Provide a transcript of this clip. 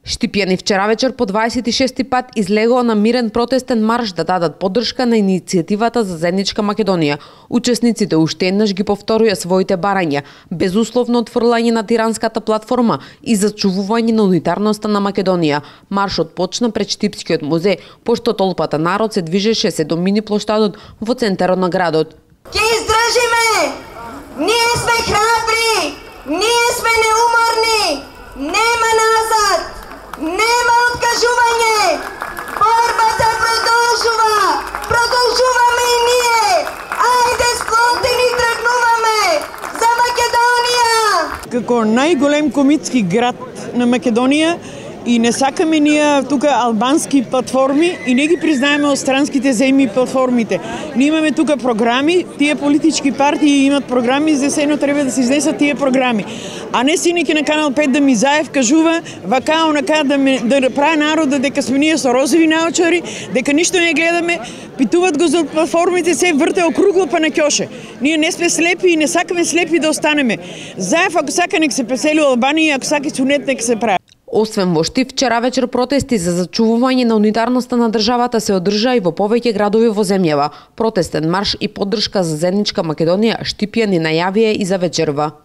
Штипјани вчера вечер по 26 пат излегоа на мирен протестен марш да дадат поддршка на иницијативата за заедничка Македонија. Учесниците уште еднаш ги повторија своите барања, безусловно отфрлање на тиранската платформа и зачувување на унитарноста на Македонија. Маршот почна пред Штипскиот музеј, пошто толпата народ се движеше се до мини плоштадот во центарот на градот. Ке издржиме! Ние сме храбри! Ние сме неуморни! Нема назад! Нема откажување! Борбата продолжува! Продолжуваме и ние! Ајде сплотени тргнуваме! За Македонија! Како најголем комитски град на Македонија и не сакаме ние тука албански платформи и не ги признаеме од странските земји платформите. Ние имаме тука програми, тие политички партии имат програми, за сено треба да се изнесат тие програми. А не синики на Канал 5 да ми Заев кажува вака онака да прави народот дека сме ние со розови наочари, дека ништо не гледаме, питуваат го за платформите, се врте округло па на ќоше. Ние не сме слепи и не сакаме слепи да останеме. Заев ако сака нек се песели у Албанија, ако сака сунет нек се прави. Освен во Штип, вчера вечер протести за зачувување на унитарноста на државата се одржа и во повеќе градови во земјава. Протестен марш и поддршка за заедничка Македонија Штипјани најавија и за вечерва.